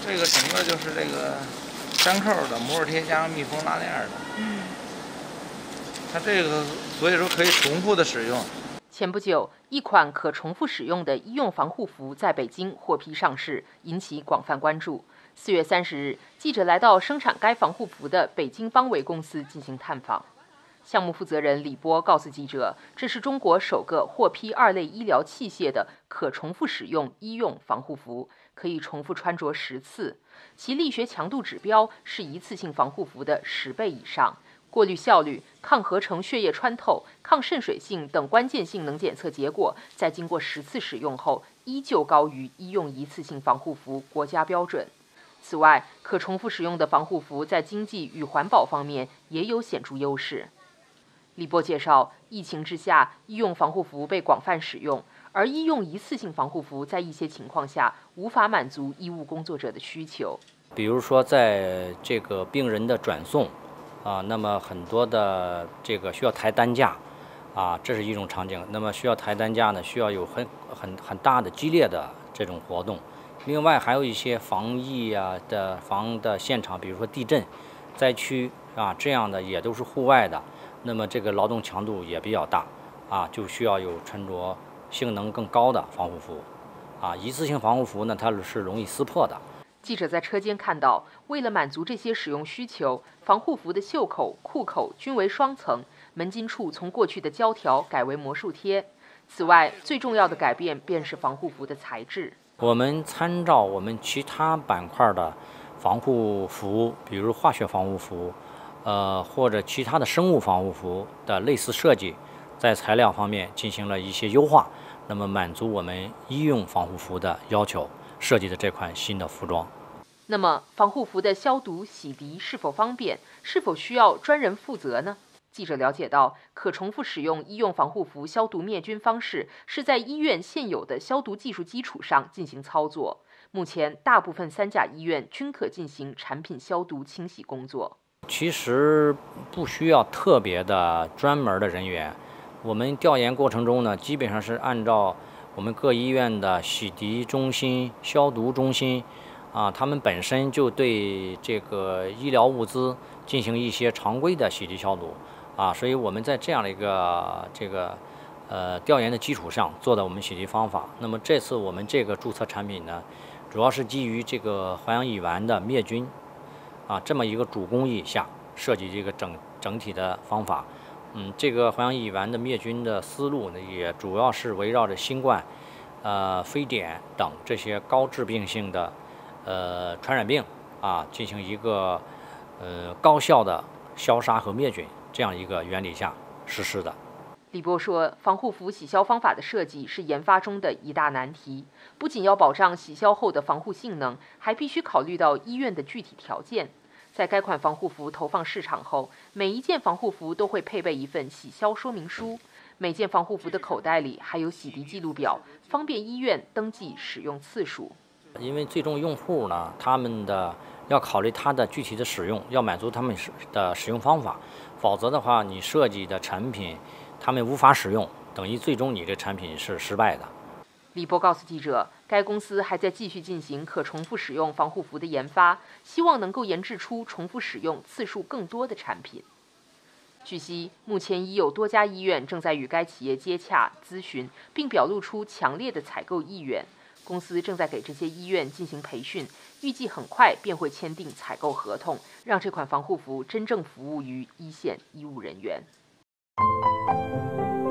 这个整个就是这个粘扣的、摩尔贴加上密封拉链的。它这个所以说可以重复的使用。 前不久，一款可重复使用的医用防护服在北京获批上市，引起广泛关注。4月30日，记者来到生产该防护服的北京邦维公司进行探访。项目负责人李波告诉记者，这是中国首个获批2类医疗器械的可重复使用医用防护服，可以重复穿着10次，其力学强度指标是一次性防护服的10倍以上。过滤效率、抗合成血液穿透、抗渗水性等关键性能检测结果，在经过10次使用后，依旧高于医用一次性防护服国家标准。此外，可重复使用的防护服在经济与环保方面也有显著优势。李波介绍，疫情之下，医用防护服被广泛使用，而医用一次性防护服在一些情况下无法满足医务工作者的需求。 比如说，在这个病人的转送那么很多的这个需要抬担架这是一种场景。那么需要抬担架呢，需要有很大的激烈的这种活动。另外还有一些防疫的现场，比如说地震、灾区这样的也都是户外的。那么这个劳动强度也比较大就需要有穿着性能更高的防护服一次性防护服呢，它是容易撕破的。 记者在车间看到，为了满足这些使用需求，防护服的袖口、裤口均为双层，门襟处从过去的胶条改为魔术贴。此外，最重要的改变便是防护服的材质。 我们参照我们其他板块的防护服，比如化学防护服，或者其他的生物防护服的类似设计，在材料方面进行了一些优化，那么满足我们医用防护服的要求。设计的这款新的服装。 那么，防护服的消毒、洗涤是否方便？是否需要专人负责呢？记者了解到，可重复使用医用防护服消毒灭菌方式是在医院现有的消毒技术基础上进行操作。目前，大部分3甲医院均可进行产品消毒清洗工作。 其实不需要特别的专门的人员。我们调研过程中呢，基本上是按照我们各医院的洗涤中心、消毒中心他们本身就对这个医疗物资进行一些常规的洗涤消毒所以我们在这样的一个调研的基础上做的我们洗涤方法。那么这次我们这个注册产品呢，主要是基于这个环氧乙烷的灭菌这么一个主工艺下设计这个整体的方法。这个环氧乙烷的灭菌的思路呢，也主要是围绕着新冠、非典等这些高致病性的传染病进行一个高效的消杀和灭菌这样一个原理下实施的。 李波说，防护服洗消方法的设计是研发中的一大难题，不仅要保障洗消后的防护性能，还必须考虑到医院的具体条件。在该款防护服投放市场后，每一件防护服都会配备一份洗消说明书，每件防护服的口袋里还有洗涤记录表，方便医院登记使用次数。 因为最终用户呢，他们要考虑他的具体的使用，要满足他们的使用方法，否则的话，你设计的产品他们无法使用，等于最终你这产品是失败的。 李波告诉记者，该公司还在继续进行可重复使用防护服的研发，希望能够研制出重复使用次数更多的产品。据悉，目前已有多家医院正在与该企业接洽咨询，并表露出强烈的采购意愿。公司正在给这些医院进行培训，预计很快便会签订采购合同，让这款防护服真正服务于一线医务人员。